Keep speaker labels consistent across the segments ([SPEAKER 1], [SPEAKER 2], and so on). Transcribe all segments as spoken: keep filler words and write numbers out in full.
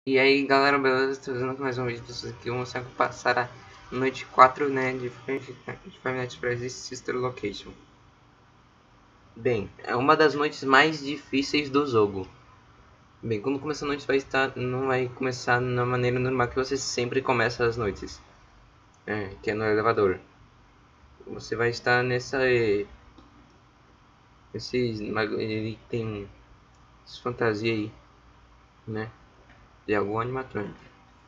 [SPEAKER 1] E aí galera, beleza? Estou fazendo mais um vídeo pra vocês aqui. Vamos mostrar como passar a noite quatro, né, de Five Nights at Freddy's Sister Location. Bem, é uma das noites mais difíceis do jogo. Bem, quando começa a noite vai estar, não vai começar na maneira normal que você sempre começa as noites, é, que é no elevador. Você vai estar nessa, esse, ele tem essa fantasia aí, né, de algum animatrônico.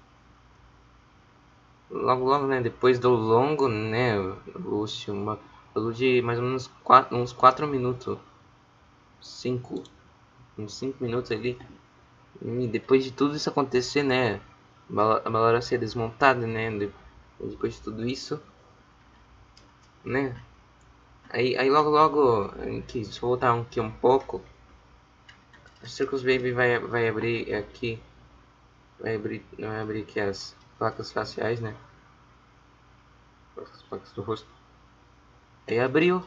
[SPEAKER 1] Logo, logo, né? Depois do longo, né? Lúcio, uma de mais ou menos quatro, uns quatro minutos. cinco. Uns cinco minutos ali. E depois de tudo isso acontecer, né? A Bárbara ser desmontada, né? Depois de tudo isso, né? Aí, aí logo, logo, aqui, se eu voltar aqui um pouco, a Circus Baby vai, vai abrir aqui. Vai abrir, vai abrir aqui as placas faciais, né? As placas do rosto. Aí abriu.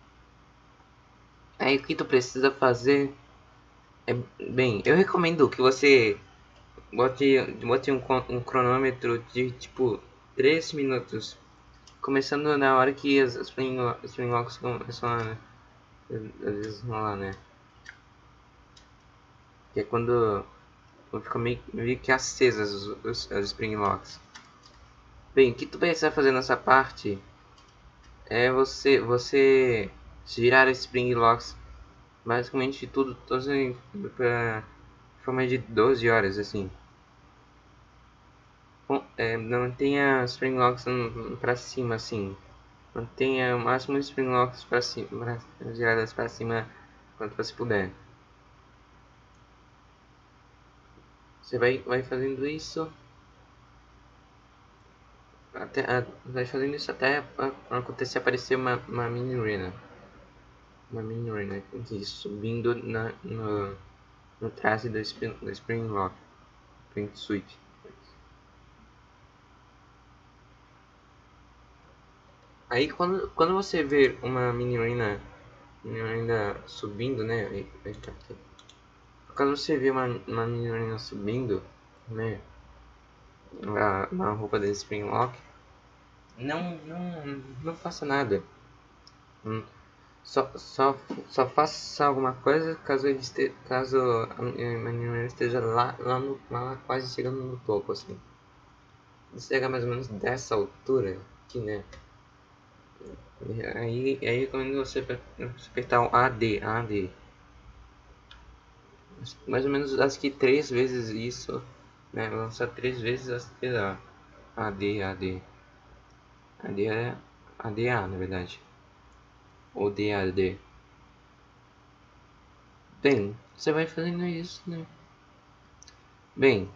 [SPEAKER 1] Aí o que tu precisa fazer é, bem, eu recomendo que você bote, bote um, um cronômetro de tipo três minutos, começando na hora que as, as spring, spring locks começam a, às vezes rolar, né? Que é quando, quando fica meio, meio que acesas os, os, as spring locks. Bem, o que tu precisa fazer nessa parte é você, você girar as spring locks basicamente tudo, todos para forma de doze horas assim. É, mantenha os spring locks pra cima, assim. Mantenha o máximo de spring locks pra cima, giradas pra cima quanto você puder. Você vai, vai fazendo isso até a, vai fazendo isso até acontecer aparecer uma, uma mini arena, uma mini arena aqui subindo na no, no traje da spring, da spring lock, spring suite. Aí quando, quando você ver uma mini arena, mini arena subindo, né? Aí, aí tá aqui. Quando você vê uma, uma menina subindo, né, na, na roupa da Springlock, não, não, não faça nada. Hum, Só, só, só faça alguma coisa caso ele este, caso a menina esteja lá, lá, no, lá quase chegando no topo, assim. Você chega mais ou menos dessa altura, aqui, né? Aí, aí quando você apertar o A D, A D, mais ou menos acho que três vezes isso, né? Lançar três vezes a A D, A D. A D é A D A, na verdade. Ou D A D. Bem, você vai fazendo isso, né? Bem,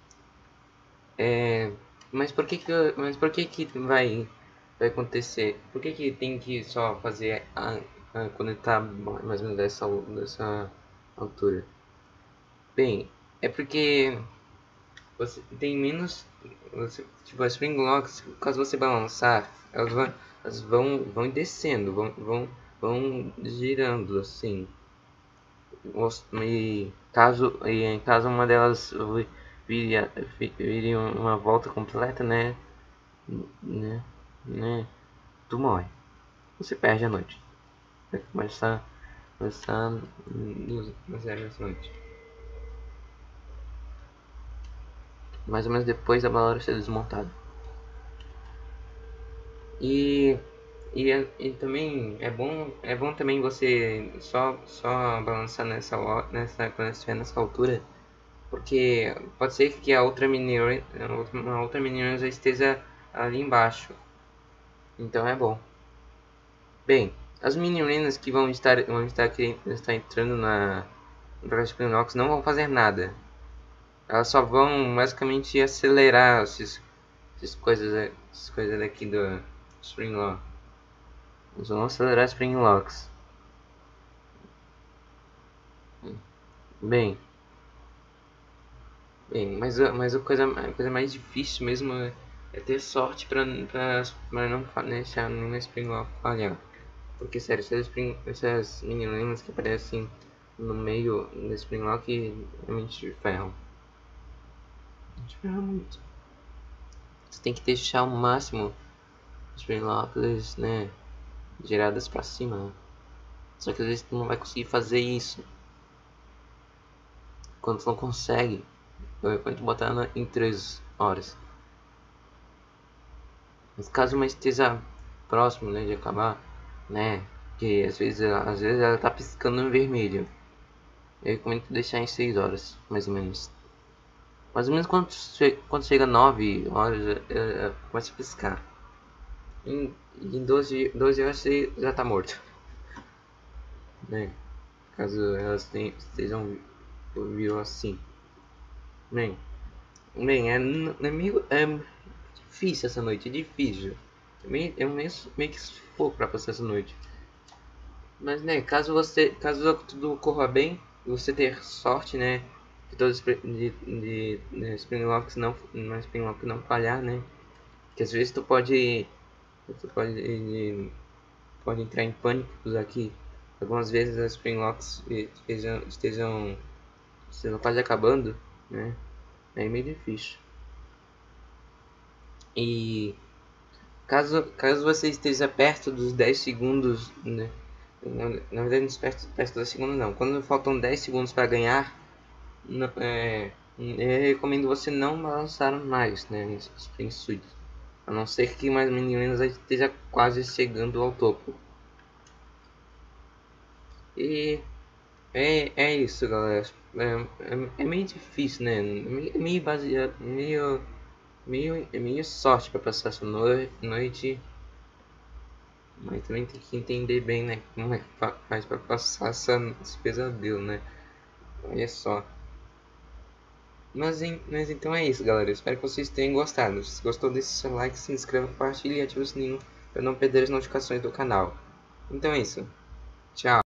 [SPEAKER 1] é... Mas por que que, mas por que que vai, vai acontecer? Por que que tem que só fazer a, a, quando ele tá mais ou menos dessa, dessa altura? Bem, é porque você tem menos... Você, tipo, as spring locks, caso você balançar, elas vão, elas vão, vão descendo, vão, vão, vão girando, assim. E caso, e em caso uma delas vire, vire uma volta completa, né, né, né, tu morre. Você perde a noite. Vai começar, começar no zero essa noite. Mais ou menos depois da bala ser desmontada. E, e, e também é bom, é bom também você só, só balançar nessa, nessa, quando estiver nessa altura. Porque pode ser que a outra menina, uma outra menina já esteja ali embaixo. Então é bom. Bem, as meninas que vão estar, vão estar, aqui, estar entrando na Dragon Inox não vão fazer nada. Elas só vão basicamente acelerar esses, essas coisas, essas coisas daqui do Springlock. Eles vão acelerar Springlocks. Bem, bem, mas, mas a, coisa, a coisa mais difícil mesmo é, é ter sorte pra, pra, pra não deixar nenhuma Springlock falhar. Porque, sério, essas, spring, essas meninas que aparecem no meio do Springlock realmente ferram. te ferrar muito. Você tem que deixar o máximo os Springlockers, né, giradas pra cima, né? Só que às vezes tu não vai conseguir fazer isso. Quando tu não consegue, eu vou botar em três horas. Mas caso uma esteja próximo, né, de acabar, né, que às vezes, às vezes ela tá piscando em vermelho, eu recomendo deixar em seis horas, mais ou menos. Mais ou menos quando, che quando chega nove horas, ela começa a piscar. Em, em doze, doze horas você já tá morto, né? Caso elas tenham, estejam viram assim. Bem, bem é, é meio é difícil essa noite, é difícil. É meio, é meio, meio que sufoco pra passar essa noite. Mas né, caso você, caso tudo corra bem, você ter sorte, né, de todos de, de, de Springlocks não, não Springlock não falhar, né? Que às vezes tu pode, tu pode, pode entrar em pânico aqui. Algumas vezes as Springlocks estejam, estejam, estejam quase acabando, né? É meio difícil. E caso, caso você esteja perto dos dez segundos, né? Na, na verdade, não perto, perto da segunda não. Quando faltam dez segundos para ganhar, não, é, eu recomendo você não balançar mais, né? Spring Suit. A não ser que mais ou menos esteja quase chegando ao topo. E é, é isso, galera. É, é, é meio difícil, né? É meio baseado, meio, meio, é meio sorte para passar essa no noite. Mas também tem que entender bem, né? Como é que faz para passar essa, esse pesadelo, né? Olha só. Mas, em, mas então é isso, galera. Eu espero que vocês tenham gostado. Se gostou, deixe seu like, se inscreva, compartilhe e ative o sininho para não perder as notificações do canal. Então é isso. Tchau.